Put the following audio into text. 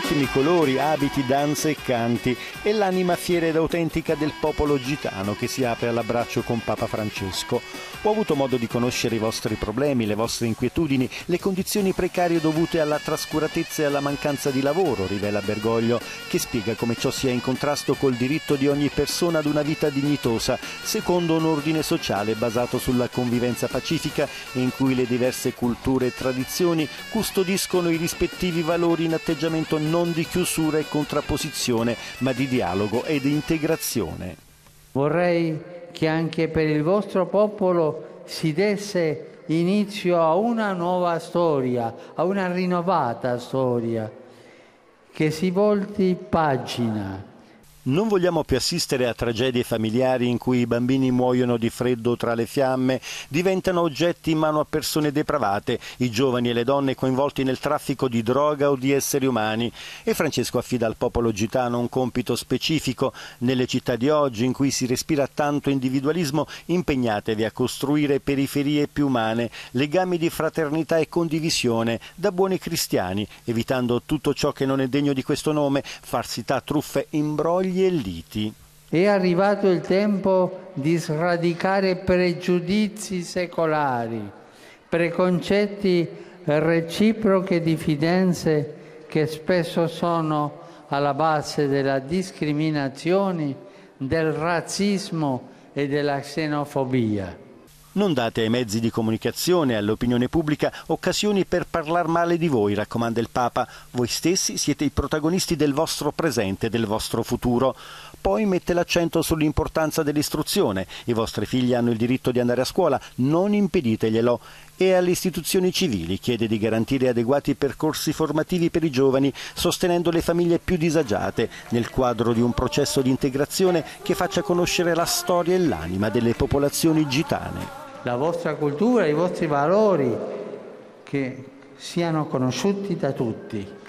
bellissimi colori, abiti, danze e canti e l'anima fiera ed autentica del popolo gitano che si apre all'abbraccio con Papa Francesco. Ho avuto modo di conoscere i vostri problemi, le vostre inquietudini, le condizioni precarie dovute alla trascuratezza e alla mancanza di lavoro, rivela Bergoglio, che spiega come ciò sia in contrasto col diritto di ogni persona ad una vita dignitosa, secondo un ordine sociale basato sulla convivenza pacifica in cui le diverse culture e tradizioni custodiscono i rispettivi valori in atteggiamento non di chiusura e contrapposizione, ma di dialogo ed integrazione. Vorrei che anche per il vostro popolo si desse inizio a una nuova storia, a una rinnovata storia, che si volti pagina. Non vogliamo più assistere a tragedie familiari in cui i bambini muoiono di freddo tra le fiamme, diventano oggetti in mano a persone depravate, i giovani e le donne coinvolti nel traffico di droga o di esseri umani. E Francesco affida al popolo gitano un compito specifico. Nelle città di oggi, in cui si respira tanto individualismo, impegnatevi a costruire periferie più umane, legami di fraternità e condivisione, da buoni cristiani, evitando tutto ciò che non è degno di questo nome, farsità, truffe, imbrogli e liti. È arrivato il tempo di sradicare pregiudizi secolari, preconcetti e reciproche diffidenze che spesso sono alla base della discriminazione, del razzismo e della xenofobia. Non date ai mezzi di comunicazione e all'opinione pubblica occasioni per parlare male di voi, raccomanda il Papa. Voi stessi siete i protagonisti del vostro presente e del vostro futuro. Poi mette l'accento sull'importanza dell'istruzione. I vostri figli hanno il diritto di andare a scuola, non impediteglielo. E alle istituzioni civili chiede di garantire adeguati percorsi formativi per i giovani, sostenendo le famiglie più disagiate, nel quadro di un processo di integrazione che faccia conoscere la storia e l'anima delle popolazioni gitane. La vostra cultura, i vostri valori che siano conosciuti da tutti.